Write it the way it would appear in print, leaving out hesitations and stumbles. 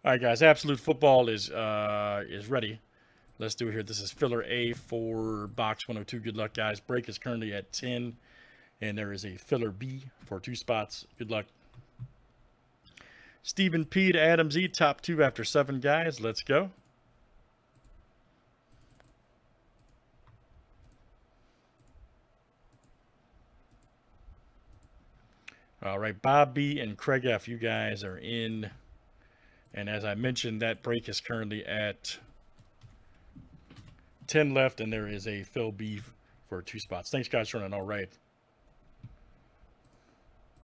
All right, guys. Absolute Football is ready. Let's do it here. This is filler A for box 102. Good luck, guys. Break is currently at 10, and there is a filler B for 2 spots. Good luck. Stephen P to Adam Z, top 2 after 7, guys. Let's go. All right, Bob B and Craig F, you guys are in. And as I mentioned, that break is currently at 10 left, and there is a fill B for 2 spots. Thanks, guys, for running. All right.